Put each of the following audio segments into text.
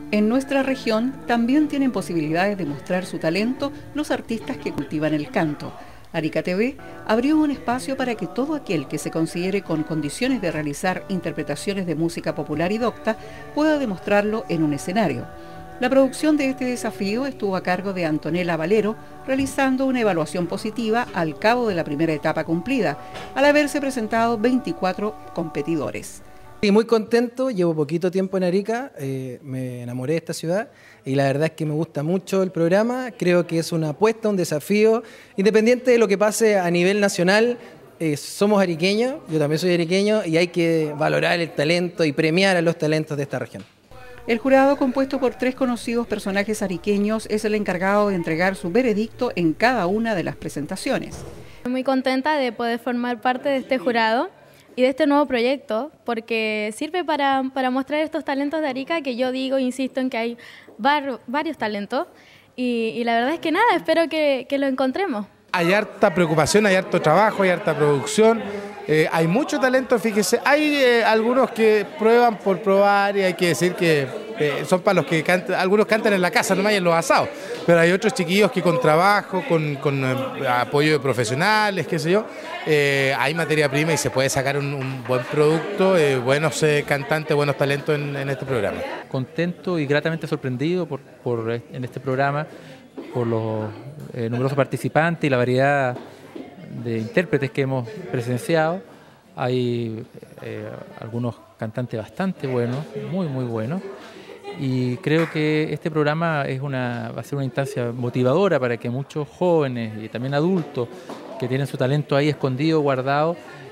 En nuestra región también tienen posibilidades de mostrar su talento los artistas que cultivan el canto. Arica TV abrió un espacio para que todo aquel que se considere con condiciones de realizar interpretaciones de música popular y docta pueda demostrarlo en un escenario. La producción de este desafío estuvo a cargo de Antonella Valero, realizando una evaluación positiva al cabo de la primera etapa cumplida, al haberse presentado 24 competidores. Y muy contento, llevo poquito tiempo en Arica, me enamoré de esta ciudad y la verdad es que me gusta mucho el programa, creo que es una apuesta, un desafío, independiente de lo que pase a nivel nacional, somos ariqueños, yo también soy ariqueño y hay que valorar el talento y premiar a los talentos de esta región. El jurado, compuesto por 3 conocidos personajes ariqueños, es el encargado de entregar su veredicto en cada una de las presentaciones. Estoy muy contenta de poder formar parte de este jurado y de este nuevo proyecto, porque sirve para mostrar estos talentos de Arica, que yo digo, insisto en que hay varios talentos, y la verdad es que nada, espero que lo encontremos. Hay harta preocupación, hay harto trabajo, hay harta producción, hay mucho talento, fíjese, hay algunos que prueban por probar y hay que decir que son para los que cantan, algunos cantan en la casa nomás y en los asados, pero hay otros chiquillos que con trabajo, con apoyo de profesionales, qué sé yo, hay materia prima y se puede sacar un buen producto, buenos cantantes, buenos talentos en este programa. Contento y gratamente sorprendido en este programa por los numerosos participantes y la variedad de intérpretes que hemos presenciado. Hay algunos cantantes bastante buenos, muy buenos, y creo que este programa va a ser una instancia motivadora para que muchos jóvenes y también adultos que tienen su talento ahí escondido, guardado,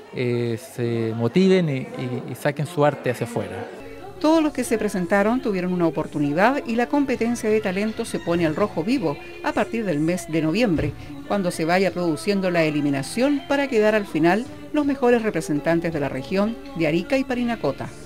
se motiven y saquen su arte hacia afuera. Todos los que se presentaron tuvieron una oportunidad y la competencia de talento se pone al rojo vivo a partir del mes de noviembre, cuando se vaya produciendo la eliminación para quedar al final los mejores representantes de la región de Arica y Parinacota.